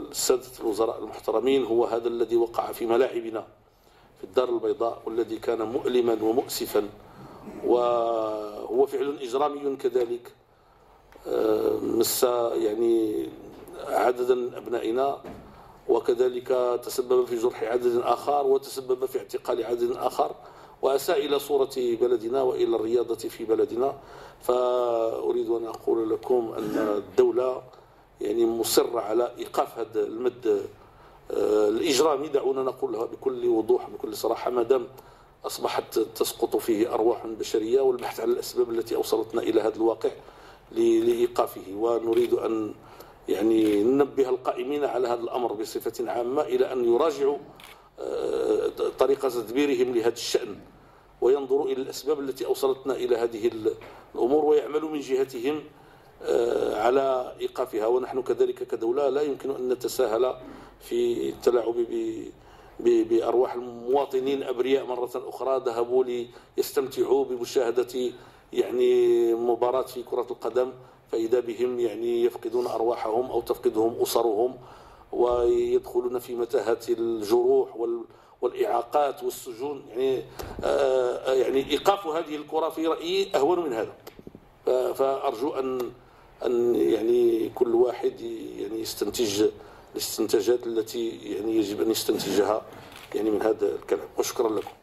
السادة الوزراء المحترمين هو هذا الذي وقع في ملاعبنا في الدار البيضاء، والذي كان مؤلما ومؤسفا، وهو فعل إجرامي كذلك مس يعني عددا من أبنائنا، وكذلك تسبب في جرح عدد آخر، وتسبب في اعتقال عدد آخر، وأساء إلى صورة بلدنا وإلى الرياضة في بلدنا. فأريد أن أقول لكم أن الدولة يعني مصرة على إيقاف هذا المد الإجرامي، دعونا نقولها بكل وضوح بكل صراحة، ما دام أصبحت تسقط فيه أرواح بشرية، والبحث عن الأسباب التي أوصلتنا إلى هذا الواقع لإيقافه. ونريد أن يعني ننبه القائمين على هذا الأمر بصفة عامة إلى أن يراجعوا طريقة تدبيرهم لهذا الشأن، وينظروا إلى الأسباب التي أوصلتنا إلى هذه الأمور، ويعملوا من جهتهم على إيقافها. ونحن كذلك كدولة لا يمكن أن نتساهل في التلاعب بأرواح المواطنين أبرياء مرة أخرى ذهبوا ليستمتعوا بمشاهدة يعني مباراة في كرة القدم، فإذا بهم يعني يفقدون أرواحهم أو تفقدهم أسرهم، ويدخلون في متاهات الجروح والإعاقات والسجون. يعني إيقاف هذه الكرة في رأيي أهون من هذا. فأرجو أن يعني كل واحد يعني يستنتج الاستنتاجات التي يعني يجب أن يستنتجها يعني من هذا الكلام. وشكرا لكم.